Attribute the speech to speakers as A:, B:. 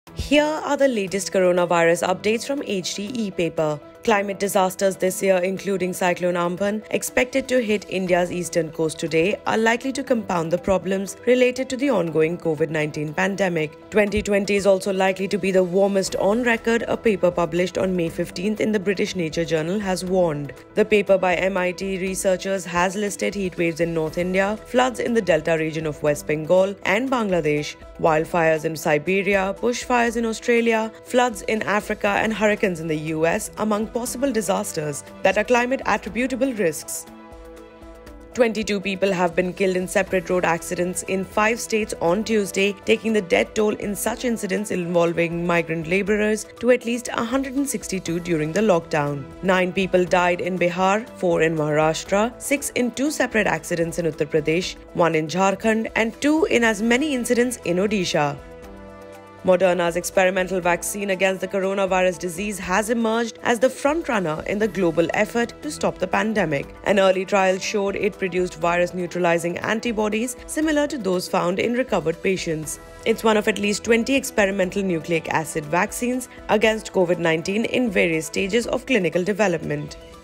A: Here are the latest coronavirus updates from HT ePaper. Climate disasters this year, including Cyclone Amphan, expected to hit India's eastern coast today, are likely to compound the problems related to the ongoing COVID-19 pandemic. 2020 is also likely to be the warmest on record, a paper published on May 15th in the British Nature Journal has warned. The paper by MIT researchers has listed heatwaves in North India, floods in the Delta region of West Bengal and Bangladesh, wildfires in Siberia, bushfires in Australia, floods in Africa and hurricanes in the US, among possible disasters that are climate attributable risks. 22 people have been killed in separate road accidents in 5 states on Tuesday, taking the death toll in such incidents involving migrant laborers to at least 162 during the lockdown. 9 people died in Bihar, 4 in Maharashtra, 6 in 2 separate accidents in Uttar Pradesh, 1 in Jharkhand, and 2 in as many incidents in Odisha. Moderna's experimental vaccine against the coronavirus disease has emerged as the frontrunner in the global effort to stop the pandemic. An early trial showed it produced virus-neutralizing antibodies similar to those found in recovered patients. It's one of at least 20 experimental nucleic acid vaccines against COVID-19 in various stages of clinical development.